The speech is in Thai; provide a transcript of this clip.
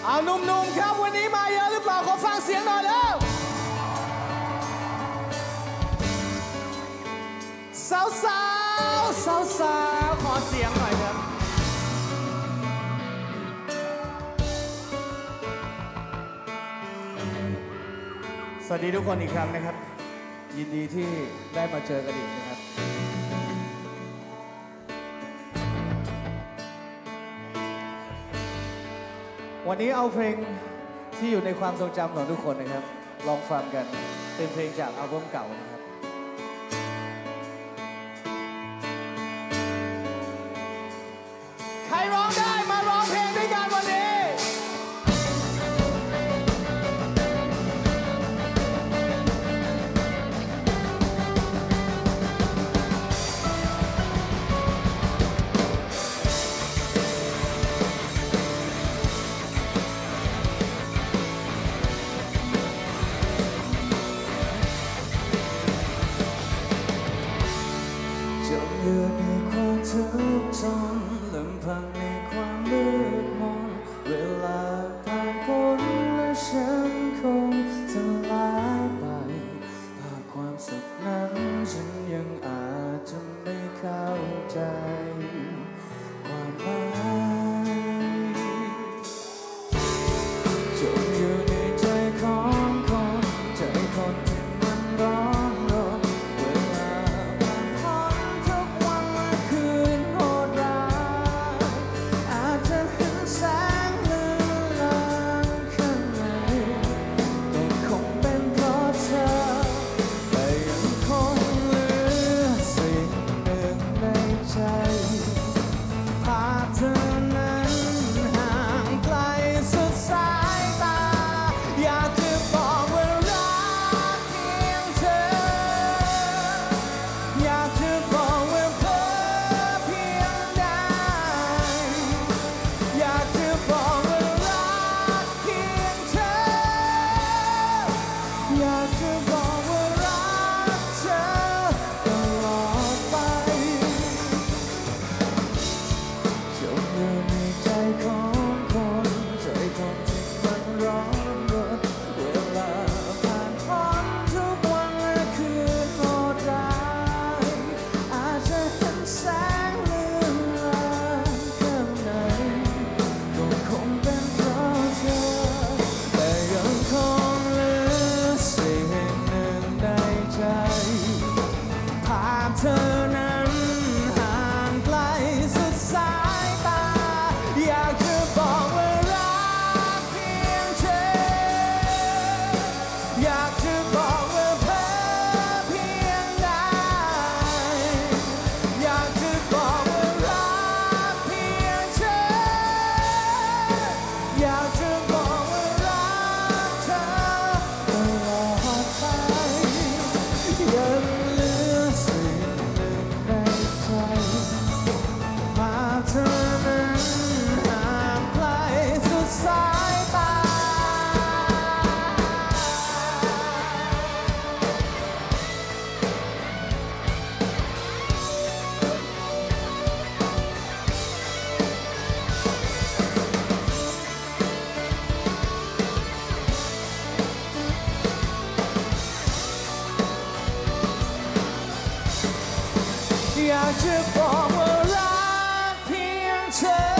เอาหนุ่มๆครับวันนี้มาเยอะหรือเปล่าขอฟังเสียงหน่อยแล้วสาวขอเสียงหน่อยครับสวัสดีทุกคนอีกครั้งนะครับยินดีที่ได้มาเจอกันอีกนะครับวันนี้เอาเพลงที่อยู่ในความทรงจำของทุกคนนะครับลองฟังกันเป็นเพลงจากอัลบั้มเก่านะครับใครร้องได้มาร้องเพลงด้วยกันวันนี้อยู่ในความทุกข์ทนลำพังในความมืดมนเวลาผ่านพ้นและฉันคงสลายไปภาพความสุขนั้นฉันยังอาจจะไม่เข้าใจความหมายจมอยู่ในใจของคนใจคนที่มันร้อนรนอยากจะบอกว่ารักเพียงเธอ